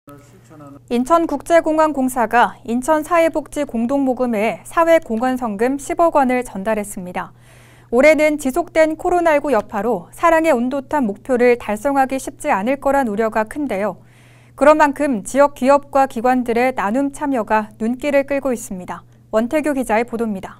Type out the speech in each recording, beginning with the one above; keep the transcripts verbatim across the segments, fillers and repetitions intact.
인천국제공항공사가 인천사회복지공동모금회에 사회공헌성금 십억 원을 전달했습니다. 올해는 지속된 코로나십구 여파로 사랑의 온도탑 목표를 달성하기 쉽지 않을 거란 우려가 큰데요. 그런 만큼 지역 기업과 기관들의 나눔 참여가 눈길을 끌고 있습니다. 원태규 기자의 보도입니다.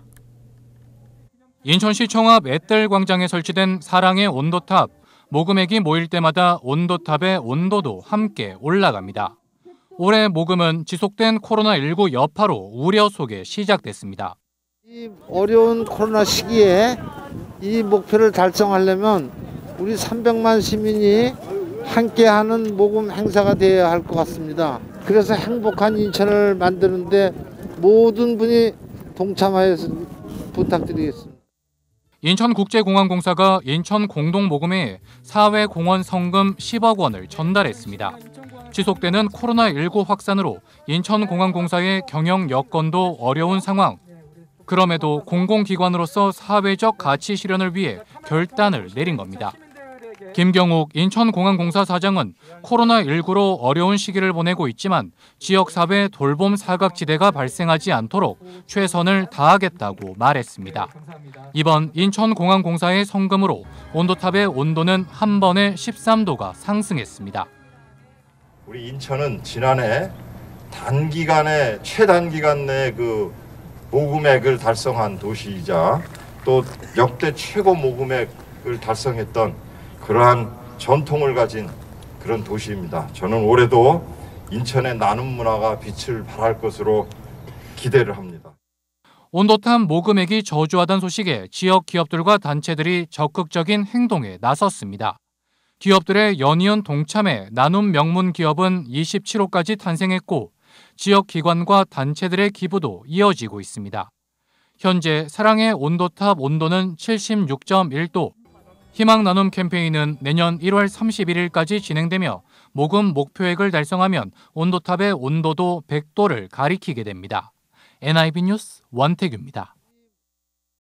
인천시청 앞 앳델광장에 설치된 사랑의 온도탑. 모금액이 모일 때마다 온도탑의 온도도 함께 올라갑니다. 올해 모금은 지속된 코로나십구 여파로 우려 속에 시작됐습니다. 이 어려운 코로나 시기에 이 목표를 달성하려면 우리 삼백만 시민이 함께하는 모금 행사가 되어야 할 것 같습니다. 그래서 행복한 인천을 만드는데 모든 분이 동참하여서 부탁드리겠습니다. 인천국제공항공사가 인천공동모금회에 사회공헌성금 십억 원을 전달했습니다. 지속되는 코로나십구 확산으로 인천공항공사의 경영 여건도 어려운 상황. 그럼에도 공공기관으로서 사회적 가치 실현을 위해 결단을 내린 겁니다. 김경욱 인천공항공사 사장은 코로나십구로 어려운 시기를 보내고 있지만 지역사회 돌봄 사각지대가 발생하지 않도록 최선을 다하겠다고 말했습니다. 이번 인천공항공사의 성금으로 온도탑의 온도는 한 번에 십삼 도가 상승했습니다. 우리 인천은 지난해 단기간에 최단기간 내 그 모금액을 달성한 도시이자 또 역대 최고 모금액을 달성했던 그러한 전통을 가진 그런 도시입니다. 저는 올해도 인천의 나눔 문화가 빛을 발할 것으로 기대를 합니다. 온도탑 모금액이 저조하다는 소식에 지역 기업들과 단체들이 적극적인 행동에 나섰습니다. 기업들의 연이은 동참에 나눔 명문 기업은 이십칠 호까지 탄생했고 지역 기관과 단체들의 기부도 이어지고 있습니다. 현재 사랑의 온도탑 온도는 칠십육 점 일 도, 희망 나눔 캠페인은 내년 일월 삼십일일까지 진행되며 모금 목표액을 달성하면 온도탑의 온도도 백 도를 가리키게 됩니다. 엔아이비 뉴스 원태규입니다.